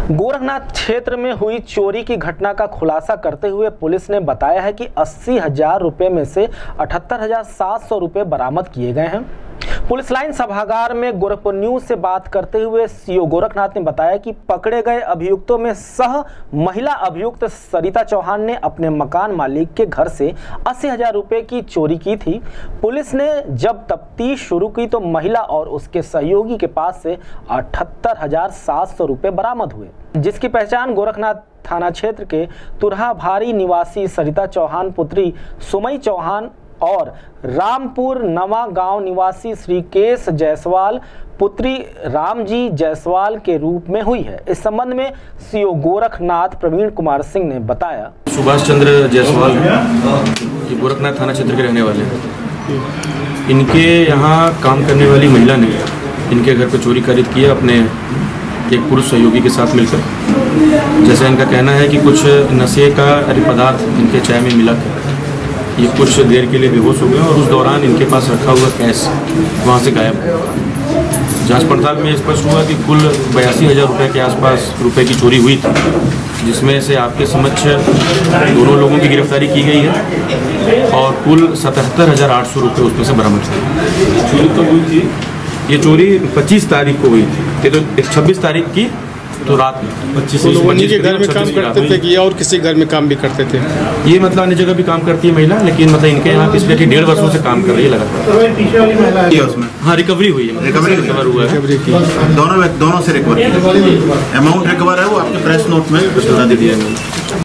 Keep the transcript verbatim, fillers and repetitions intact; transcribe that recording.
गोरखनाथ क्षेत्र में हुई चोरी की घटना का खुलासा करते हुए पुलिस ने बताया है कि अस्सी हजार रुपये में से अठहत्तर हजार सात सौ रुपये बरामद किए गए हैं। पुलिस लाइन सभागार में गोरखपुर न्यूज से बात करते हुए सीओ गोरखनाथ ने बताया कि पकड़े गए अभियुक्तों में सह महिला अभियुक्त सरिता चौहान ने अपने मकान मालिक के घर से अस्सी हजार रुपये की चोरी की थी। पुलिस ने जब तफ्तीश शुरू की तो महिला और उसके सहयोगी के पास से अठहत्तर हजार सात सौ रुपये बरामद हुए, जिसकी पहचान गोरखनाथ थाना क्षेत्र के तुरहा भारी निवासी सरिता चौहान पुत्री सुमई चौहान और रामपुर नवा गांव निवासी श्रीकेश जायसवाल पुत्री रामजी जायसवाल के रूप में हुई है। इस संबंध में सीओ गोरखनाथ प्रवीण कुमार सिंह ने बताया। सुभाष चंद्र जायसवाल ये गोरखनाथ थाना क्षेत्र के रहने वाले हैं। इनके यहाँ काम करने वाली महिला ने इनके घर पर चोरी कारित किया अपने एक पुरुष सहयोगी के साथ मिलकर। जैसा इनका कहना है कि कुछ नशे का पदार्थ इनके चाय में मिला था, ये कुछ देर के लिए बेहोश हो गए और उस दौरान इनके पास रखा हुआ कैश वहाँ से गायब हुआ। जांच पड़ताल में स्पष्ट हुआ कि कुल बयासी हज़ार रुपये के आसपास रुपए की चोरी हुई थी, जिसमें से आपके समक्ष दोनों लोगों की गिरफ्तारी की गई है और कुल सतहत्तर हज़ार आठ सौ रुपये उसमें से बरामद हुई। चोरी तो हुई थी, ये चोरी पच्चीस तारीख को हुई थी, ये तो छब्बीस तारीख की तो रात में पच्चीस के घर में काम करते थे कि और किसी घर में काम भी करते थे। ये मतलब अन्य जगह भी काम करती है महिला, लेकिन मतलब इनके यहाँ पिछले डेढ़ वर्षों से काम कर रही है लगातार। उसमें हाँ रिकवरी हुई है, रिकवरी रिकवर हुआ है, दोनों दोनों से रिकवर। अमाउंट रिकवर है वो आपके प्रेस नोट में बता दीजिए।